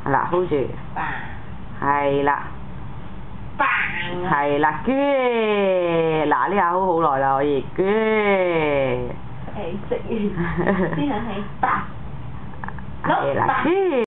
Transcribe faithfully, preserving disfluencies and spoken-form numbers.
嗱 hold 住，係啦，係啦，good，嗱呢下 hold 好耐啦可以 good。 誒食完先響起，係啦，good。